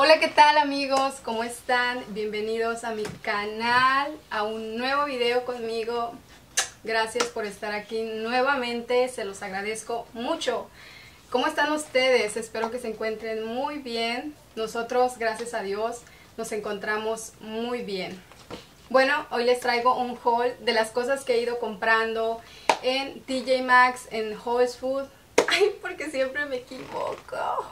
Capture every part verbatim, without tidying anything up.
Hola, ¿qué tal amigos? ¿Cómo están? Bienvenidos a mi canal, a un nuevo video conmigo. Gracias por estar aquí nuevamente, se los agradezco mucho. ¿Cómo están ustedes? Espero que se encuentren muy bien. Nosotros, gracias a Dios, nos encontramos muy bien. Bueno, hoy les traigo un haul de las cosas que he ido comprando en T J Maxx, en Whole Foods. Ay, porque siempre me equivoco.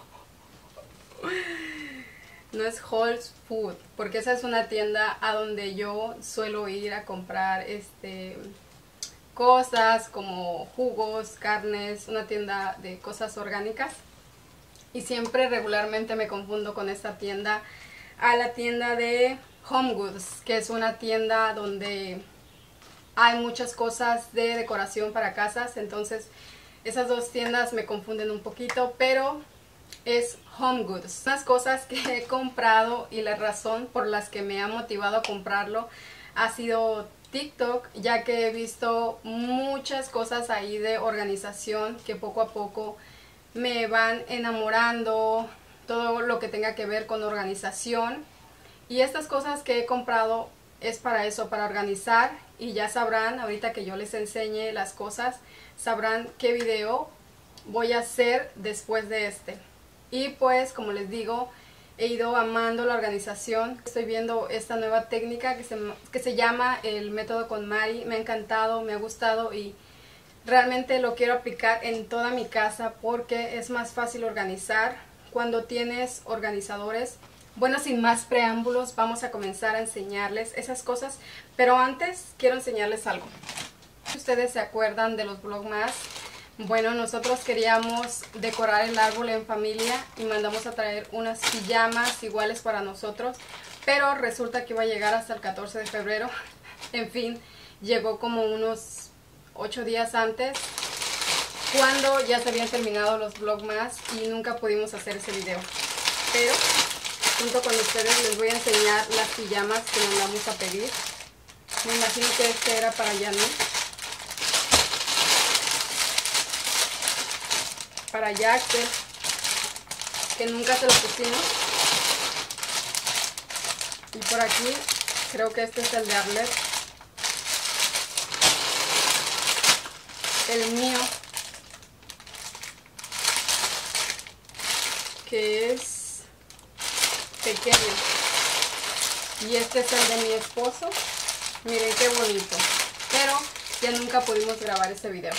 No es Whole Foods, porque esa es una tienda a donde yo suelo ir a comprar este cosas como jugos, carnes, una tienda de cosas orgánicas. Y siempre regularmente me confundo con esta tienda a la tienda de Home Goods, que es una tienda donde hay muchas cosas de decoración para casas. Entonces esas dos tiendas me confunden un poquito, pero es Home Goods. Unas cosas que he comprado y la razón por las que me ha motivado a comprarlo ha sido TikTok, ya que he visto muchas cosas ahí de organización que poco a poco me van enamorando, todo lo que tenga que ver con organización. Y estas cosas que he comprado es para eso, para organizar, y ya sabrán, ahorita que yo les enseñe las cosas, sabrán qué video voy a hacer después de este. Y pues, como les digo, he ido amando la organización. Estoy viendo esta nueva técnica que se, que se llama el método KonMari. Me ha encantado, me ha gustado y realmente lo quiero aplicar en toda mi casa porque es más fácil organizar cuando tienes organizadores. Bueno, sin más preámbulos, vamos a comenzar a enseñarles esas cosas. Pero antes quiero enseñarles algo. ¿Ustedes se acuerdan de los vlogmas? Bueno, nosotros queríamos decorar el árbol en familia y mandamos a traer unas pijamas iguales para nosotros, pero resulta que iba a llegar hasta el catorce de febrero. En fin, llegó como unos ocho días antes, cuando ya se habían terminado los vlogmas y nunca pudimos hacer ese video. Pero junto con ustedes les voy a enseñar las pijamas que mandamos a pedir. Me imagino que este era para Yanu. Para Jack, que, que nunca se lo pusimos. Y por aquí creo que este es el de Arlet. El mío, que es pequeño. Y este es el de mi esposo. Miren qué bonito. Pero ya nunca pudimos grabar ese video.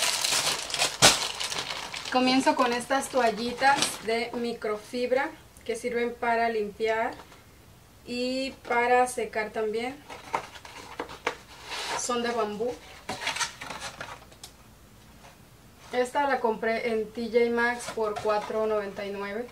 Comienzo con estas toallitas de microfibra que sirven para limpiar y para secar también. Son de bambú. Esta la compré en T J Maxx por cuatro noventa y nueve.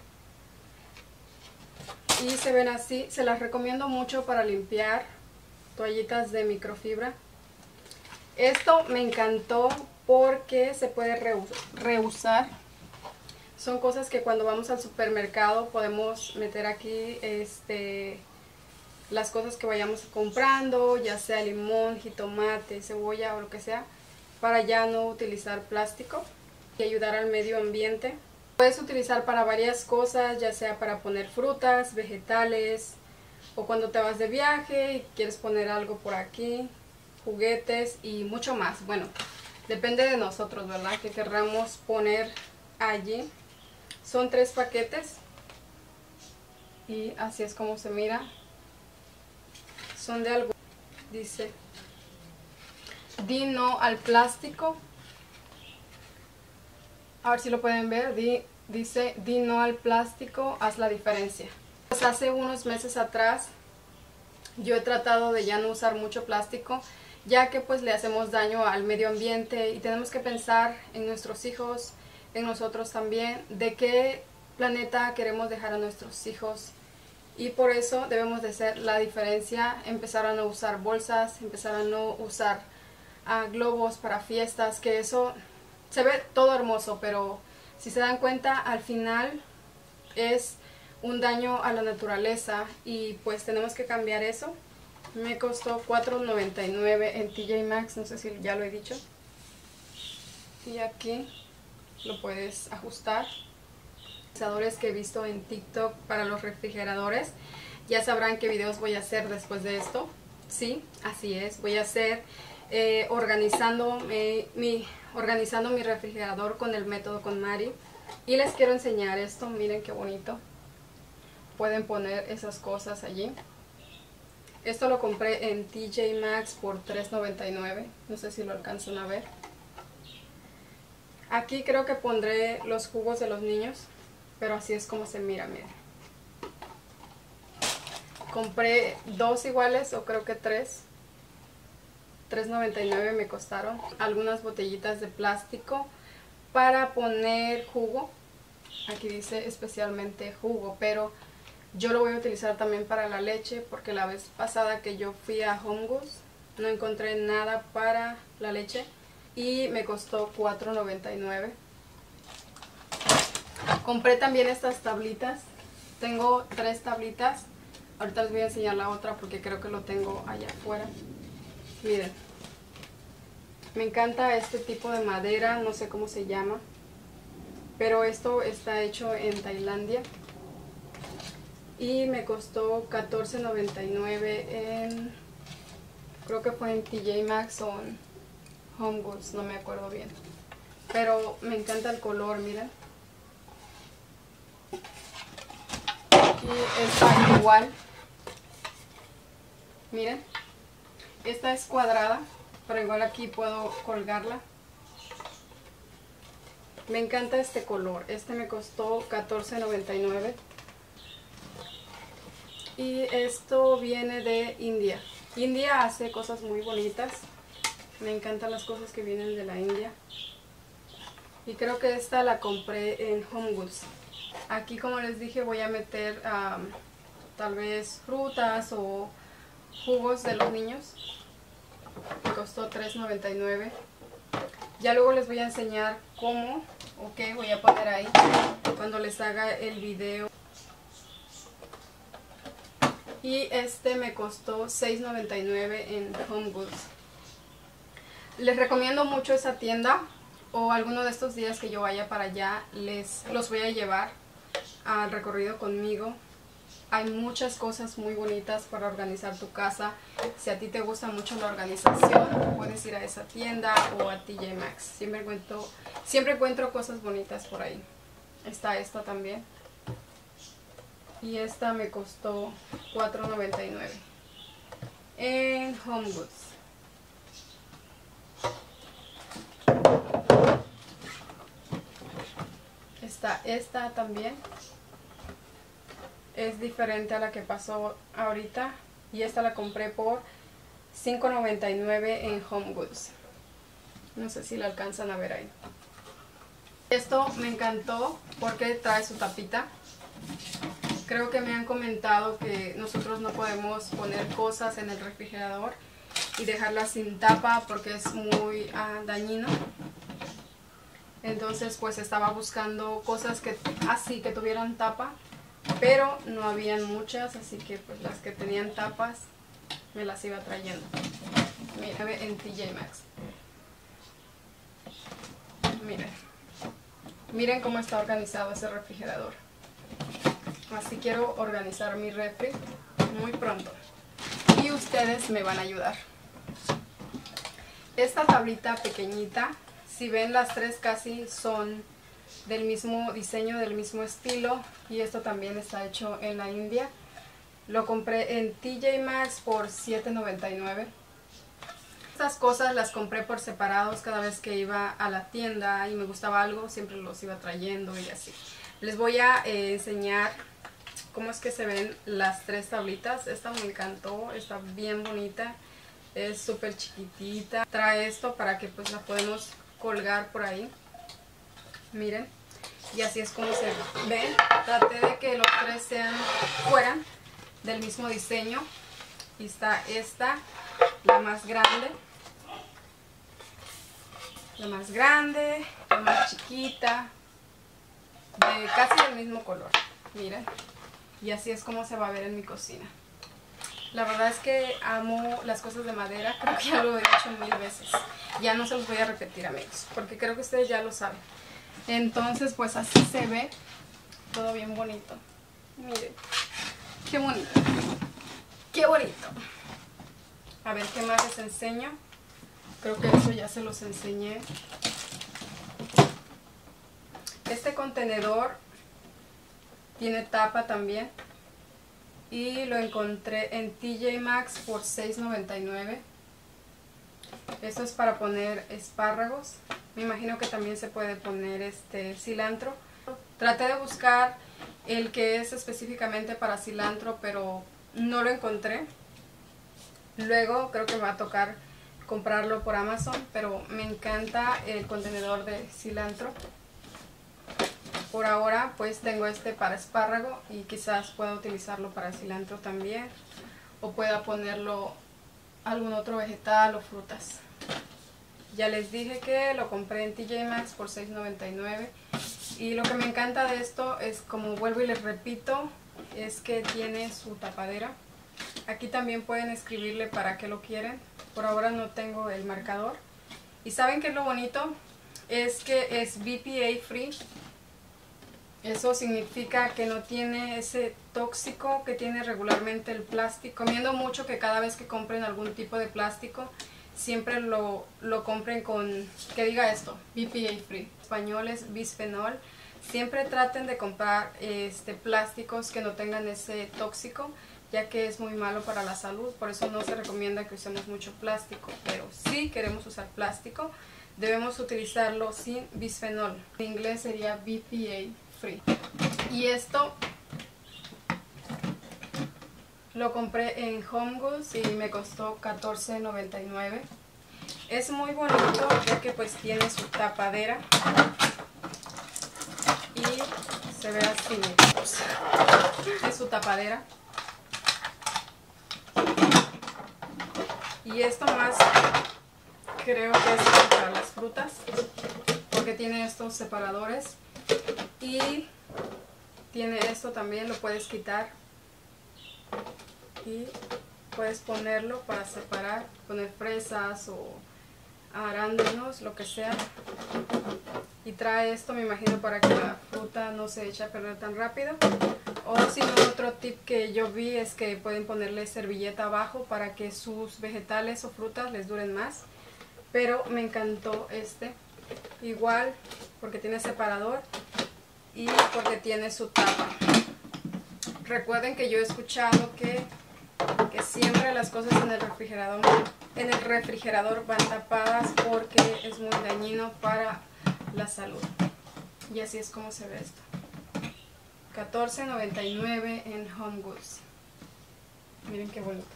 Y se ven así. Se las recomiendo mucho para limpiar. Toallitas de microfibra. Esto me encantó porque se puede reusar. Son cosas que cuando vamos al supermercado podemos meter aquí este, las cosas que vayamos comprando, ya sea limón, jitomate, cebolla o lo que sea, para ya no utilizar plástico y ayudar al medio ambiente. Puedes utilizar para varias cosas, ya sea para poner frutas, vegetales, o cuando te vas de viaje y quieres poner algo por aquí, juguetes y mucho más. Bueno, depende de nosotros, ¿verdad? Que querramos poner allí. Son tres paquetes. Y así es como se mira. Son de algo. Dice: di no al plástico. A ver si lo pueden ver. Di, dice: di no al plástico, haz la diferencia. Pues hace unos meses atrás yo he tratado de ya no usar mucho plástico, ya que pues le hacemos daño al medio ambiente y tenemos que pensar en nuestros hijos, en nosotros también, de qué planeta queremos dejar a nuestros hijos. Y por eso debemos de hacer la diferencia, empezar a no usar bolsas, empezar a no usar uh, globos para fiestas, que eso se ve todo hermoso, pero si se dan cuenta al final es un daño a la naturaleza y pues tenemos que cambiar eso. Me costó cuatro noventa y nueve en T J Maxx, no sé si ya lo he dicho. Y aquí lo puedes ajustar que he visto en TikTok para los refrigeradores. Ya sabrán qué videos voy a hacer después de esto. Sí, así es, voy a hacer eh, organizando, mi, mi, organizando mi refrigerador con el método KonMari. Y les quiero enseñar esto, miren qué bonito. Pueden poner esas cosas allí. Esto lo compré en T J Maxx por tres noventa y nueve, no sé si lo alcanzan a ver. Aquí creo que pondré los jugos de los niños, pero así es como se mira, miren. Compré dos iguales, o creo que tres. tres noventa y nueve me costaron. Algunas botellitas de plástico para poner jugo. Aquí dice especialmente jugo, pero yo lo voy a utilizar también para la leche, porque la vez pasada que yo fui a HomeGoods no encontré nada para la leche y me costó cuatro noventa y nueve. Compré también estas tablitas. Tengo tres tablitas. Ahorita les voy a enseñar la otra porque creo que lo tengo allá afuera. Miren. Me encanta este tipo de madera, no sé cómo se llama. Pero esto está hecho en Tailandia. Y me costó catorce noventa y nueve en... creo que fue en T J Maxx o en HomeGoods, no me acuerdo bien. Pero me encanta el color, miren. Y está igual. Miren. Esta es cuadrada, pero igual aquí puedo colgarla. Me encanta este color. Este me costó catorce noventa y nueve. Y esto viene de India. India hace cosas muy bonitas. Me encantan las cosas que vienen de la India. Y creo que esta la compré en HomeGoods. Aquí, como les dije, voy a meter um, tal vez frutas o jugos de los niños. Me costó tres noventa y nueve. Ya luego les voy a enseñar cómo o qué voy a poner ahí cuando les haga el video. Y este me costó seis noventa y nueve en HomeGoods. Les recomiendo mucho esa tienda, o alguno de estos días que yo vaya para allá les los voy a llevar al recorrido conmigo. Hay muchas cosas muy bonitas para organizar tu casa. Si a ti te gusta mucho la organización, puedes ir a esa tienda o a T J Maxx. Siempre encuentro, siempre encuentro cosas bonitas por ahí. Está esta también. Y esta me costó cuatro noventa y nueve en HomeGoods. Está esta también. Es diferente a la que pasó ahorita. Y esta la compré por cinco noventa y nueve en HomeGoods. No sé si la alcanzan a ver ahí. Esto me encantó porque trae su tapita. Creo que me han comentado que nosotros no podemos poner cosas en el refrigerador y dejarlas sin tapa porque es muy ah, dañino. Entonces pues estaba buscando cosas que así que tuvieran tapa, pero no habían muchas, así que pues las que tenían tapas me las iba trayendo. Miren, en T J Maxx. Miren. Miren cómo está organizado ese refrigerador. Así quiero organizar mi refri muy pronto. Y ustedes me van a ayudar. Esta tablita pequeñita, si ven las tres casi son del mismo diseño, del mismo estilo. Y esto también está hecho en la India. Lo compré en T J Maxx por siete noventa y nueve. Estas cosas las compré por separados cada vez que iba a la tienda y me gustaba algo, siempre los iba trayendo y así. Les voy a eh, enseñar cómo es que se ven las tres tablitas. Esta me encantó, está bien bonita, es súper chiquitita. Trae esto para que pues la podemos colgar por ahí. Miren, y así es como se ven. Traté de que los tres sean fueran del mismo diseño. Y está esta, la más grande, la más grande, la más chiquita, de casi del mismo color. Miren. Y así es como se va a ver en mi cocina. La verdad es que amo las cosas de madera. Creo que ya lo he dicho mil veces. Ya no se los voy a repetir, amigos, porque creo que ustedes ya lo saben. Entonces, pues así se ve. todo bien bonito. Miren, qué bonito, qué bonito. A ver qué más les enseño. Creo que eso ya se los enseñé. Este contenedor tiene tapa también y lo encontré en T J Maxx por seis noventa y nueve. Esto es para poner espárragos. Me imagino que también se puede poner este cilantro. Traté de buscar el que es específicamente para cilantro, pero no lo encontré. Luego creo que me va a tocar comprarlo por Amazon, pero me encanta el contenedor de cilantro. Por ahora pues tengo este para espárrago y quizás pueda utilizarlo para cilantro también, o pueda ponerlo algún otro vegetal o frutas. Ya les dije que lo compré en T J Maxx por seis noventa y nueve, y lo que me encanta de esto es, como vuelvo y les repito, es que tiene su tapadera. Aquí también pueden escribirle para qué lo quieren. Por ahora no tengo el marcador. Y ¿saben qué es lo bonito? Es que es B P A free. Eso significa que no tiene ese tóxico que tiene regularmente el plástico. Recomiendo mucho que cada vez que compren algún tipo de plástico, siempre lo, lo compren con, que diga esto, B P A free. En español es bisfenol. Siempre traten de comprar este, plásticos que no tengan ese tóxico, ya que es muy malo para la salud. Por eso no se recomienda que usemos mucho plástico. Pero si queremos usar plástico, debemos utilizarlo sin bisfenol. En inglés sería B P A free. Y esto lo compré en Home Goods y me costó catorce noventa y nueve. Es muy bonito ya que pues tiene su tapadera y se ve así. Es su tapadera. Y esto más creo que es para las frutas, porque tiene estos separadores. Y tiene esto también, lo puedes quitar y puedes ponerlo para separar, poner fresas o arándanos, lo que sea. Y trae esto, me imagino, para que la fruta no se eche a perder tan rápido. O si no, otro tip que yo vi es que pueden ponerle servilleta abajo para que sus vegetales o frutas les duren más. Pero me encantó este, igual porque tiene separador y porque tiene su tapa. Recuerden que yo he escuchado que, que siempre las cosas en el refrigerador en el refrigerador van tapadas porque es muy dañino para la salud. Y así es como se ve esto. catorce noventa y nueve en Home Goods. Miren qué bonito.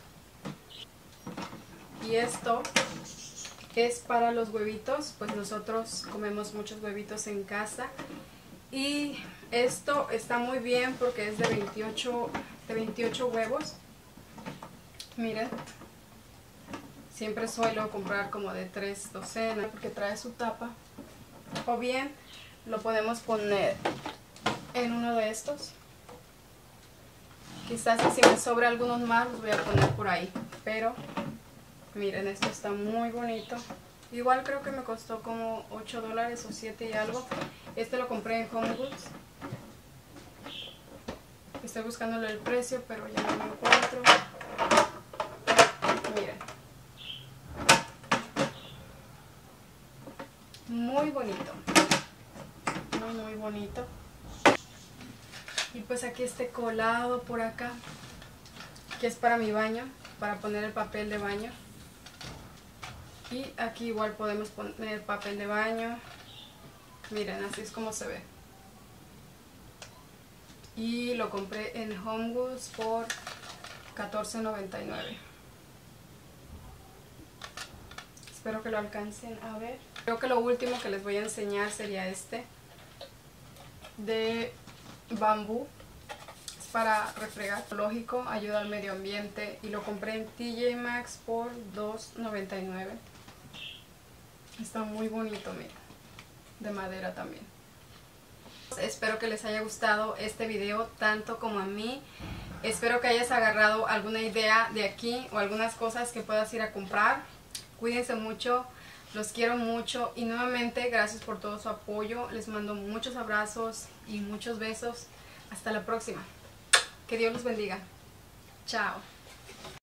Y esto es para los huevitos, pues nosotros comemos muchos huevitos en casa. Y esto está muy bien porque es de veintiocho, de veintiocho huevos. Miren, siempre suelo comprar como de tres docenas porque trae su tapa. O bien lo podemos poner en uno de estos. Quizás si me sobra algunos más los voy a poner por ahí. Pero miren, esto está muy bonito. Igual creo que me costó como ocho dólares o siete y algo. Este lo compré en Home Goods. Estoy buscándole el precio, pero ya no lo encuentro. Miren. Muy bonito. Muy, muy bonito. Y pues aquí este colado por acá, que es para mi baño, para poner el papel de baño. Y aquí igual podemos poner papel de baño. Miren, así es como se ve. Y lo compré en Home Goods por catorce noventa y nueve. Espero que lo alcancen a ver. Creo que lo último que les voy a enseñar sería este de bambú. Es para refregar, lógico, ayuda al medio ambiente, y lo compré en T J Maxx por dos noventa y nueve. Está muy bonito, miren, de madera también. Espero que les haya gustado este video tanto como a mí. Espero que hayas agarrado alguna idea de aquí o algunas cosas que puedas ir a comprar. Cuídense mucho, los quiero mucho y nuevamente gracias por todo su apoyo. Les mando muchos abrazos y muchos besos. Hasta la próxima. Que Dios los bendiga. Chao.